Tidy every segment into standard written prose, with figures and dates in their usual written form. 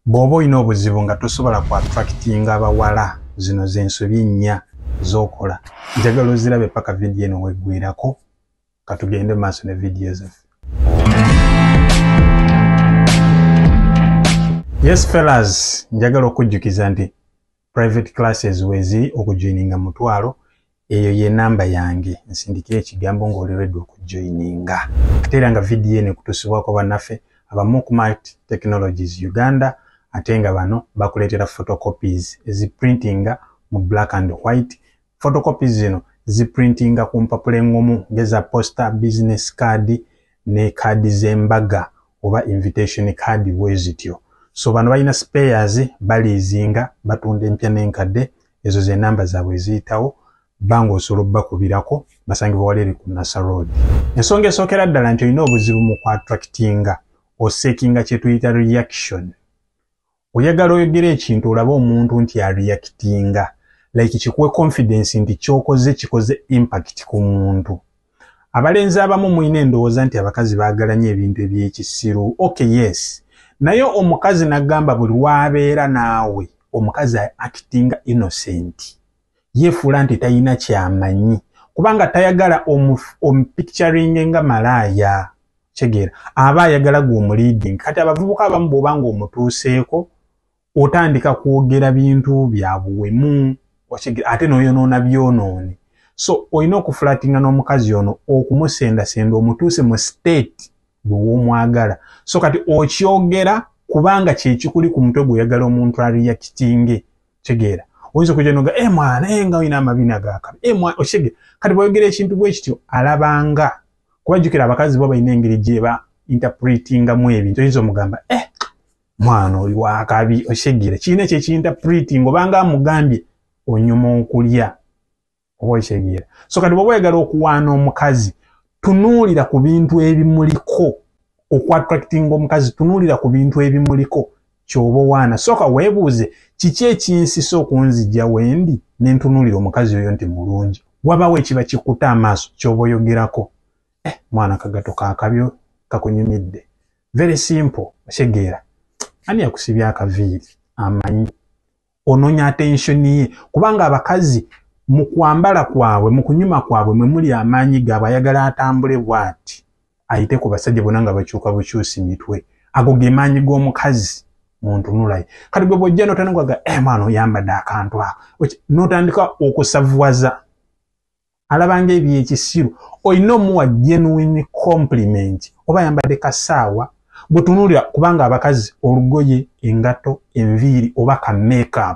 Bw'oba olina obuzibu nga tosobola ku attractinga abawala, zino z'ensobi nnya z'okola. Njagala ozirabe paka vidiyo eno weggwirako, katugende maaso ne vidiyo zaffe. Yes fellas, njagala okujjukiza nti private classes weziri okujoininga mutwalo, eyo ye namba yange. Nsindikira ekigambo ng'oli ready okujoininga. Ate era nga vidiyo eno ekutuusibwako bannaffe aba Mukmart Technologies Uganda, ate nga bano bakuleetera photocopies eziprintinga mu black and white. Photocopies zino ziprintinga ku mpapula engomu ngeza poster, business card ne card z'embaga oba invitation card bwezityo. So bano balina spares balizinga batunda empya n'enkadde, ezo ze namba zaabwe eziyitawo, bango osobola bakubirako basangibwa wali ku Nasa Road. Ensonga esookera ddala nti olina obuzibu mu attractinga oseekinga kye tuyita reaction. Oyagala oyogera ekintu olaba omuntu nti areactinga, like kikuwe confidence nti kyokoze kikoze impact ku muntu. Abalenzi abamu mulina endowooza nti abakazi baagala nnyo ebintu eby'ekisiru. Okay, yes. Naye omukazi nagamba buli lwabeera naawe omukazi actinga innocent. Yeefuula nti talina kyamanyi kubanga tayagala omupicturing nga malaaya. Kyegeera aba ayagala gw'omuleading. Kati abavubuka abamu bw'obanga omutuuseeko otandika kwogera bintu bya buwemu ate n'oyonoona byonoone. So olina okufulatinga n'omukazi ono okumusendasenda omutuuse mu state bw'omwagala. So kati okyogera kubanga kye kikuli ku mutwe gw'oyagala omuntu areactinge. Kyegeera oyinza okujja n'oga mwana nga olina amabina gakabi okyegera. Kati bw'oyogera ekintu bwe kityo alabanga kubajjukira abakazi bo balina engeri gye ba interpretingamu ebintu. Oyinza omugamba mwana oli wakabi okyegera kirina kyekinterpreting obanga amugambye onyuma okulya oba okyegera. So kati bw'oba oyagala okuwaana omukazi tunuulira ku bintu ebimuliko. Okwatractinga omukazi tunuulira ku bintu ebimuliko ky'oba owaana. Sooka weebuuze kiki ekinsisa okunzijja wendi ne ntunuulira omukazi oyo nti mulungi. Wabawo ekiba kikuta amaaso ky'oba oyogerako. Mwana kagato kakabyo kakunyumidde. Very simple. Okyegera ani yakusibya akaviiri amanyi ononya attention ye kubanga abakazi mu kwambala kwabwe mu kunyuma kwabwe mwe muli amaanyi gaabwe ayagala atambule bw'ati ayite ku basajja bonna nga bakyuka bukyusi mitwe. Ago ge maanyi g'omukazi muntu nulaye. Kati gwe bw'ojja n'otandikwaga mwana oyambadde akantu ako n'otandika okusavuwaza alabanga ebyekisiru. Olina omuwa genuine compliment oba ayambadde kasaawa bwetunuulira kubanga abakazi olugoye, engato, enviiri oba ka makeup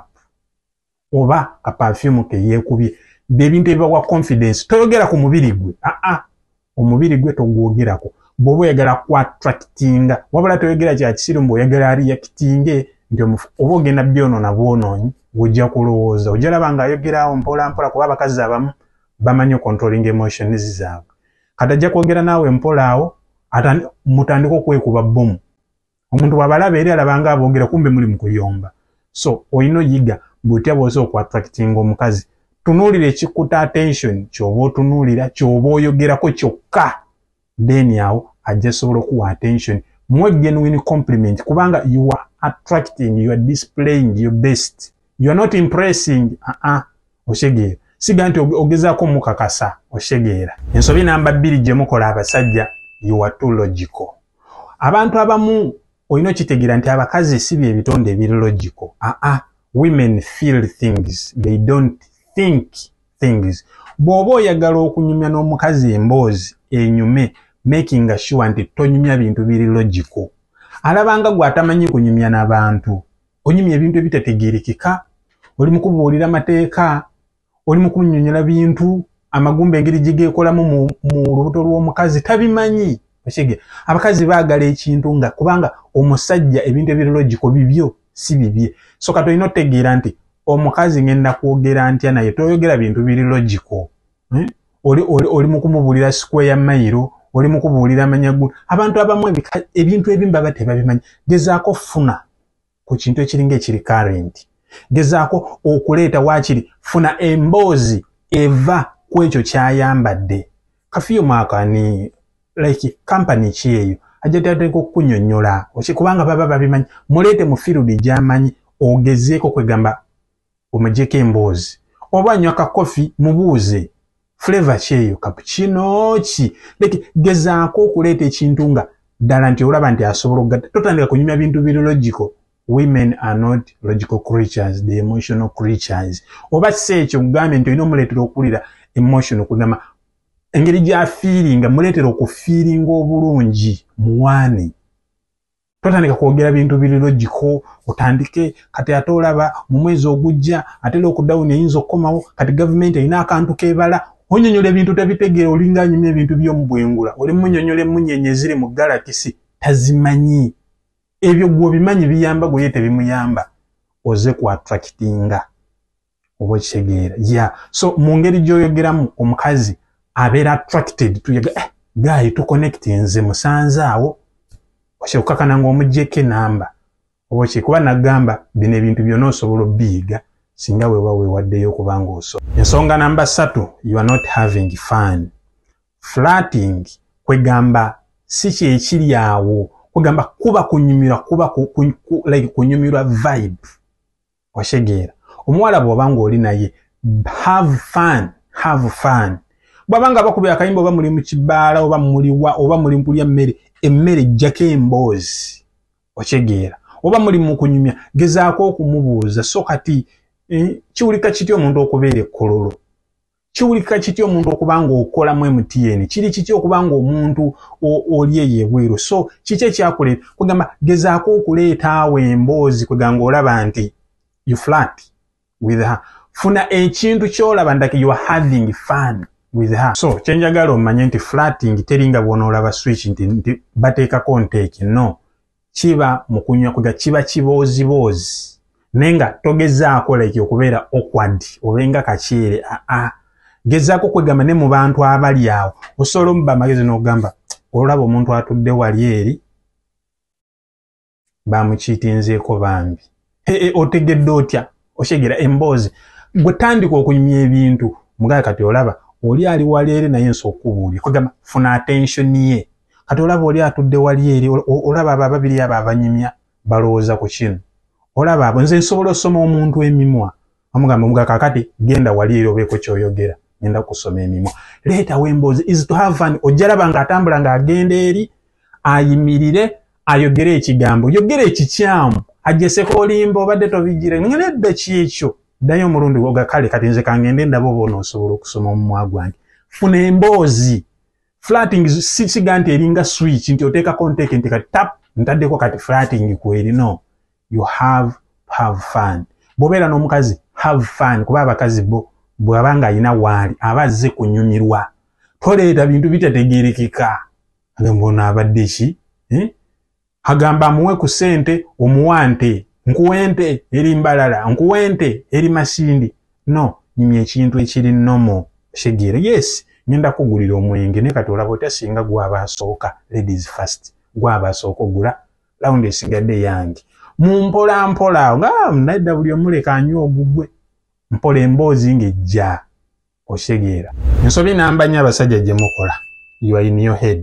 oba ka perfume ke yeekubye byebintu ebibawa confidence. Toyogera ku mubiri gwe. Omubiri gwe togwogerako bw'oba oyagala kwattractinga wabula toyogera kya kisiru mbw'oyagala reactinge nti oba ogenda byonoona bwonoonyi bw'ojja kulowooza. Ojja laba ng'ayogerawo mpola mpola kuba abakazi abamu bamanyi ocontrolling emotions zaabwe. Kati ajja kwogera naawe mpola awo mutandika okwekuba bbomu. Omuntu bw'abalaba eri alabanga aboogera kumbe muli mu kuyomba. So olina oyiga bw'otya bw'osobola okuattractinga omukazi. Tunuulira ekikuta attention ky'oba otunuulira ky'oba oyogerako kyokka. Then awo ajja sobola okuwa attention. Muwe genuine compliment kubanga you are attracting, you are displaying your best. You are not impressing. Okyegera. Siga nti ogezaako mukakasa. Okyegera. Ensobi namba 2 gye mukola abasajja, you are too logical. Abantu abamu olina okitegeera nti abakazi si bye bitonde ebiri logical. Women feel things, they don't think things. Bw'oba oyagala okunyumya n'omukazi emboozi enyume, making sure nti tonyumya bintu biri logical. Alabanga gwe atamanyi kunyumya n'abantu. Onyumya ebintu ebitategeerekeka, oli mu kubuulira amateeka, oli mu kunnyonnyola bintu amagumba engeri gye geekolamu mu lubuto lw'omukazi tabimanyi. Abakazi baagala ekintu nga kubanga omusajja ebintu ebiri logical bibyo si bibye. So kati olina otegeera nti omukazi ngenda kwogera ntya naye toyogera bintu biri logical. Oli mu kumubuulira square mile, oli mu kubuulira amanyaggulu. Abantu abamu ebintu ebimu baba tebabimanyi. Gezaako funa ku kintu ekiringa ekiri current. Gezaako okuleeta waakiri funa emboozi eva ku ekyo kyayambadde. Kafiyo maakani like company ki eyo ajja tateko kunyonyola kubanga baba babimanyi mulete mu field gy'amanyi ogezeeko kwegamba omujjeko emboozi oba anywa kakofi mubuuze flavor kyeyo cappuccino ki leki gezaako okuleeta ekintu nga ddala nti olaba nti asobola okugatta totandika kunyumya bintu biri logical. Women are not logical creatures, they emotional creatures. Oba si ekyo kugambye nti olina omuleetera okuwulira emotional kugamba engeri gya feeling muleetera okufiiringa obulungi muwaani. Totandika kwogera bintu biri logical otandike kati ate olaba mu mwezi ogujja ate lockdown eyinza okukomawo kati government erina akantu kebala onyonyola ebintu tabitegeera olinga anyumya ebintu by'omubwengula oli munyonyola emunyenye ziri mu galaxy tazimanyi ebyo gwobimanyi biyamba gwe tebimuyamba oze ku attractinga oba okitegeera so mu ngeri gy'oyogeramu omukazi abeera attracted tuyaga guy to connect nze musanze awo okyekukakana ng'omuggyeko enamba oba kuba nagamba bino ebintu byonna osobola obbiyiga singa weeba weewaddeyo kubanga osobola. Ensonga namba 3, you are not having fun. Flirting kwegamba si kyekiri awo kwegamba kuba kunyumirwa kuba like kunyumirwa vibe washegeera omuwala bw'oba ng'oli naye have fun bw'abanga bakubira akayimba oba muli mu kibaala oba muliwa oba muli kulya emmere jjako emboozi okyegeera oba muli mu kunyumya gezaako okumubuuza so kati kiwulika kitya omuntu okubeera ekkololo kiwulika kitya omuntu okubanga okolamu MTN kiri kitya okubanga omuntu oli eyo ebweru so kiki ekyakuleeta kugamba gezaako okuleeta awo emboozi kweganga olaba nti you flirt with her funa ekintu kyolaba ndaki you are having fun with her. So kyenjagala omanye nti flirting teringa bw'onoolaba switch nti bateekako nteeki no kiba mu kunywa kwega kiba kiboozi nenga togezaako like okubeera awkward obenga kakyere gezaako kwegamba ne mu bantu abali awo osobola omuba amagezi n'ogamba olaba omuntu atudde wali eri bamukiitinzeeko bambi otegedde otya okyegera emboozi gwe tandika okunyumya ebintu mugaye kati olaba oli ali wali eri naye nso okubuulya kwegamba funa attention ye kati olaba oli atudde wali eri olaba abo ababiri abo abanyumya balowooza ku kino olaba abo nze nsobola osoma omuntu emimwa amugamba omuga kakati genda wali eri obeeko kyoyogera ngenda kusoma emimwa leetawo emboozi is to have fun ojalaba nga atambula ng'agenda eri ayimirire ayogere ekigambo yogere ekikyamu ajjeseko olimba obadde tobijjire nedda kyekyo ddayo omulundi ogakale kati nze kangende ndaba oba onoosobola okusoma omumwa gwange funa emboozi. Flirting siga nti eringa switch nti oteekako nteeke nti kati tap ntaddeko kati flirting kweri no you have fun bw'obeera n'omukazi have fun kuba abakazi bo bw'abanga alina waali aba azze kunyumirwa toleeta bintu bitategeerekeka agamba ono abadde ki agamba amuwe ku ssente omuwa nte nkuwente eri mbalala nkuwente eri masindi no nyumya ekintu ekiri nomo shegeere yes ngenda kugulira omwenge ne kati olaba otya singa gwaba asooka ladies first gwaba asooka ogula laundi esigadde yange mumpola mpola nga naidda buli omuleka anywa ogugwe mpola emboozi ng'ejja oshegeera. Ensobi namba 4 abasajja gye mukola you are in your head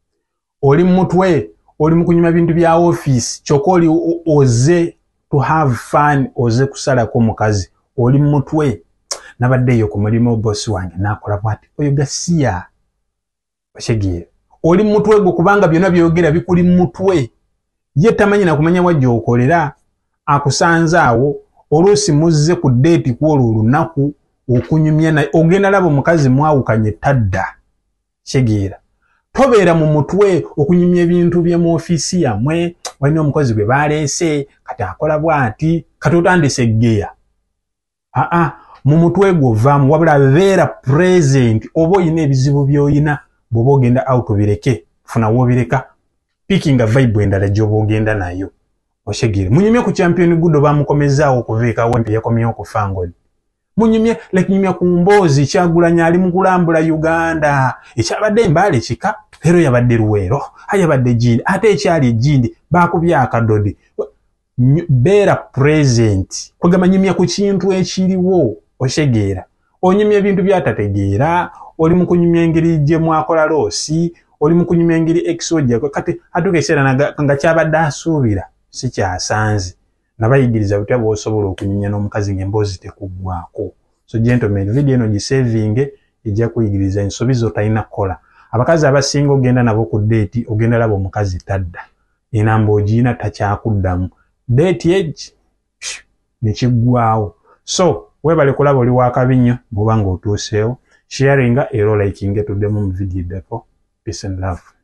oli mutwe oli mu kunyuma bintu bya office kyokka oli oze to have fun oze kusalako mukazi oli mutwe nabadde eyo ku mulimu boss wange nakola bwati oyo gasiya oshegeera oli mutwe gwo kubanga byonna byogera bikuli mutwe ye tamanyi na kumanya wajja okolera akusanza awo oluusi muzze ku date kwolwo olunaku okunyumya naye ogenda laba omukazi mwawukanye tadda shegeera tobeera mu mutwe okunyumya ebintu bye mu ofisi yamwe walina omukozi gwe baleese kati akola bwati kati otandise geya mu mutwe gwo vaamu wabula beera present oba oyina ebizibu by'oyina bw'oba ogenda out bireke funa w'obireka pikinga vibe endala gy'oba ogenda nayo oshegeere munyumye ku champion good bamukomezaawo okuveekawo mpi yakomyewo okufa ngoli munyumye like nyumya ku mboozi Kyagulanyi ali mu kulambula Uganda ekyabadde Mbale kika leero yabadde Luweero ayabadde Jindi ate ekyali ejjindi baakubya akadodi beera present kwegamba nyumya ku kintu ekiriwo oshegeera onyumya ebintu byatategeera oli mu kunyumya engeri gye mwakola loosi oli mu kunyumya engeri ex ojjako kati atuuka ekiseera nga kyabadde asuubira si kyasanze nabayigiriza butya bw'osobola okunyumya n'omukazi ng'emboozi tekuggwaako. So gentlemen, video eno gisevinge ejja kuyigiriza ensobi z'otalina kukola. Abakazi abasinga ogenda nabo ku deeti ogenda laba omukazi tadda enamba ogiina takyakuddamu deeti egi nekiggwawo. So weebale kulaba oli wakabi nnyo bw'oba ng'otuuseewo sharinga era likinga tuddemu mu video eddako. Peace and love.